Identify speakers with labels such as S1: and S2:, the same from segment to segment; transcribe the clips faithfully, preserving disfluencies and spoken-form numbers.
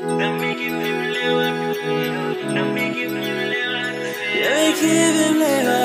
S1: Let me give him love. Let me give him love.
S2: Let me give him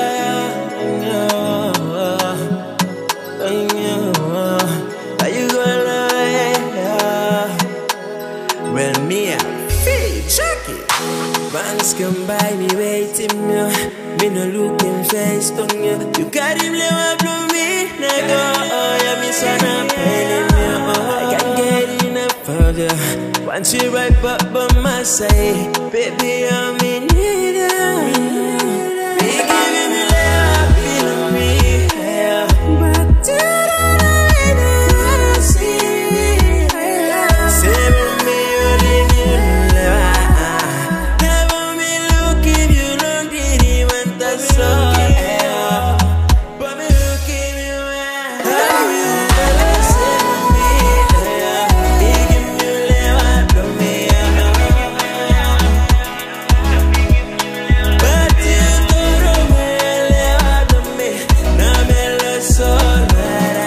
S2: love. Are you gonna lie? Well, me, I feel chucky. Bands come by me waiting, me. Me no look him face on you. You got him love blow me, nigga. Oh, yeah, me son, I'm paying me. I can't get enough of you. Once you right up by my side, baby, I'm in need of you. Me giving me love, feeling me, yeah. But you don't wanna see me, yeah. Saving me, you leave you love. Never me look if you don't get even the soul, yeah. But me look if you want, saving me, yeah. Me give me love, blow me, yeah. But you don't really love me. Now me look so bad.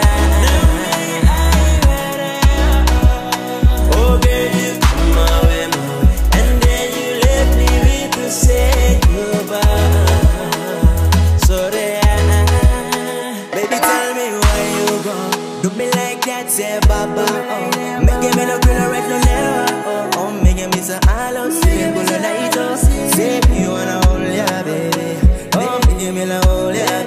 S2: Oh, girl, you come away, my way, and then you left me with to say goodbye. Sorry, baby, tell me where you go. Do me like that, say baba. Oh, making me no feel right no never. Oh, oh, making me so hollow, simple night. Oh, say you wanna hold ya, baby. Oh, give me la hold ya.